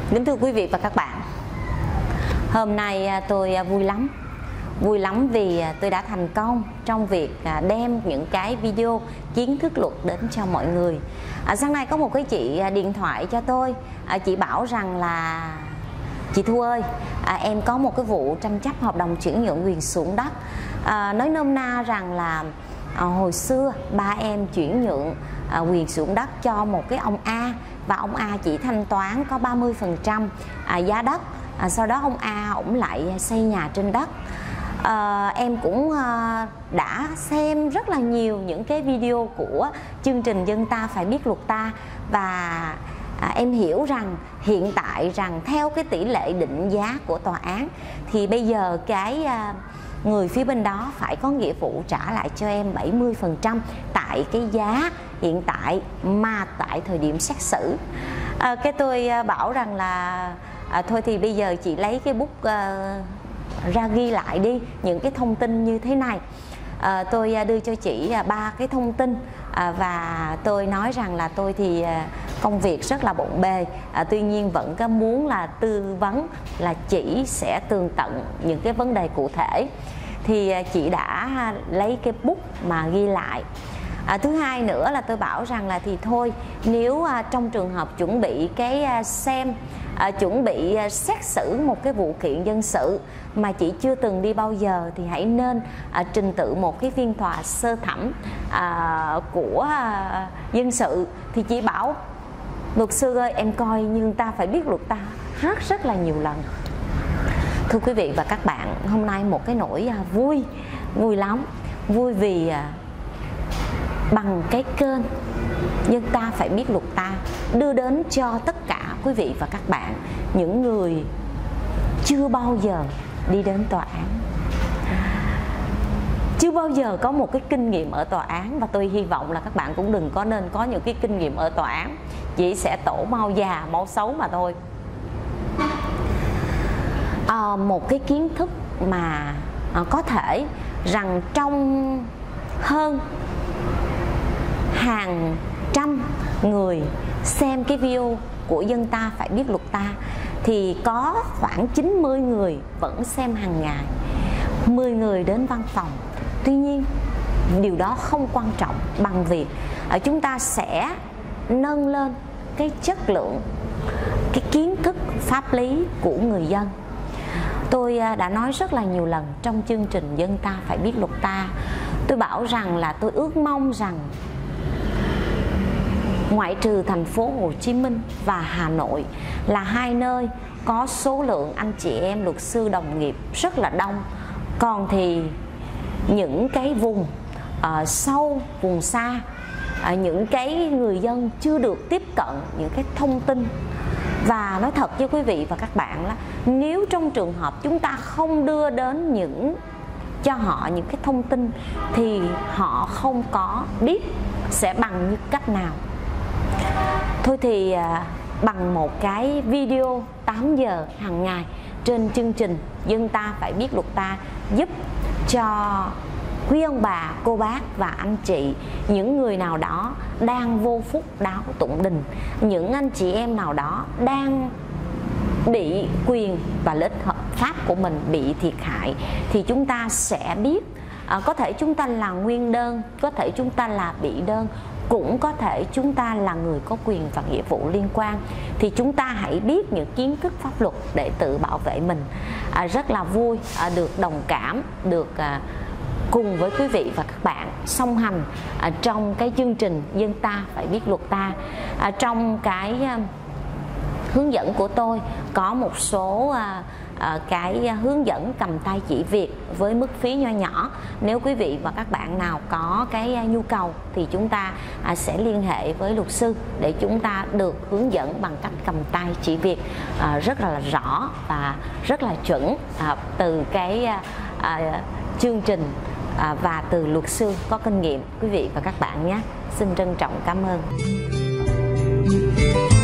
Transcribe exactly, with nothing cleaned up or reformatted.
Kính thưa quý vị và các bạn, hôm nay tôi vui lắm Vui lắm vì tôi đã thành công trong việc đem những cái video kiến thức luật đến cho mọi người. à, Sáng nay có một cái chị điện thoại cho tôi, à, chị bảo rằng là: chị Thu ơi, à, em có một cái vụ tranh chấp hợp đồng chuyển nhượng quyền sử dụng đất. à, Nói nôm na rằng là à, hồi xưa ba em chuyển nhượng à, quyền sử dụng đất cho một cái ông A, và ông A chỉ thanh toán có ba mươi phần trăm à, giá đất. à, Sau đó ông A ổng lại xây nhà trên đất. à, Em cũng à, đã xem rất là nhiều những cái video của chương trình Dân Ta Phải Biết Luật Ta, và à, em hiểu rằng hiện tại rằng theo cái tỷ lệ định giá của tòa án thì bây giờ cái à, người phía bên đó phải có nghĩa vụ trả lại cho em bảy mươi phần trăm tại cái giá hiện tại mà tại thời điểm xét xử. à, Cái tôi bảo rằng là à, thôi thì bây giờ chị lấy cái bút à, ra ghi lại đi những cái thông tin như thế này. à, Tôi đưa cho chị ba cái thông tin, à, và tôi nói rằng là tôi thì công việc rất là bộn bề, à, tuy nhiên vẫn có muốn là tư vấn là chị sẽ tường tận những cái vấn đề cụ thể. Thì chị đã lấy cái bút mà ghi lại. à, Thứ hai nữa là tôi bảo rằng là thì thôi, nếu à, trong trường hợp chuẩn bị cái à, xem à, chuẩn bị à, xét xử một cái vụ kiện dân sự mà chị chưa từng đi bao giờ thì hãy nên à, trình tự một cái phiên tòa sơ thẩm à, của à, dân sự. Thì chị bảo: luật sư ơi, em coi Nhưng Ta Phải Biết Luật Ta rất rất là nhiều lần. Thưa quý vị và các bạn, hôm nay một cái nỗi à, vui vui lắm vui vì à, bằng cái kênh Dân Ta Phải Biết Luật Ta đưa đến cho tất cả quý vị và các bạn, những người chưa bao giờ đi đến tòa án, chưa bao giờ có một cái kinh nghiệm ở tòa án, và tôi hy vọng là các bạn cũng đừng có nên có những cái kinh nghiệm ở tòa án, chỉ sẽ tổ mau già máu xấu mà thôi. À, một cái kiến thức mà à, có thể rằng trong hơn hàng trăm người xem cái video của Dân Ta Phải Biết Luật Ta thì có khoảng chín mươi người vẫn xem hàng ngày, mười người đến văn phòng. Tuy nhiên điều đó không quan trọng bằng việc ở chúng ta sẽ nâng lên cái chất lượng, cái kiến thức pháp lý của người dân. Tôi đã nói rất là nhiều lần trong chương trình Dân Ta Phải Biết Luật Ta, tôi bảo rằng là tôi ước mong rằng ngoại trừ thành phố Hồ Chí Minh và Hà Nội là hai nơi có số lượng anh chị em luật sư đồng nghiệp rất là đông, còn thì những cái vùng uh, sâu, vùng xa, uh, những cái người dân chưa được tiếp cận những cái thông tin. Và nói thật với quý vị và các bạn là nếu trong trường hợp chúng ta không đưa đến những cho họ những cái thông tin thì họ không có biết sẽ bằng như cách nào. Thôi thì à, bằng một cái video tám giờ hàng ngày trên chương trình Dân Ta Phải Biết Luật Ta giúp cho quý ông bà, cô bác và anh chị, những người nào đó đang vô phúc đáo tụng đình, những anh chị em nào đó đang bị quyền và lợi ích hợp pháp của mình bị thiệt hại, thì chúng ta sẽ biết. à, Có thể chúng ta là nguyên đơn, có thể chúng ta là bị đơn, cũng có thể chúng ta là người có quyền và nghĩa vụ liên quan. Thì chúng ta hãy biết những kiến thức pháp luật để tự bảo vệ mình. à, Rất là vui à, được đồng cảm, được à, cùng với quý vị và các bạn song hành à, trong cái chương trình Dân Ta Phải Biết Luật Ta. à, Trong cái à, hướng dẫn của tôi có một số à, à, cái hướng dẫn cầm tay chỉ việc với mức phí nho nhỏ. Nếu quý vị và các bạn nào có cái nhu cầu thì chúng ta à, sẽ liên hệ với luật sư để chúng ta được hướng dẫn bằng cách cầm tay chỉ việc à, rất là rõ và rất là chuẩn à, từ cái à, chương trình à, và từ luật sư có kinh nghiệm quý vị và các bạn nhé. Xin trân trọng cảm ơn.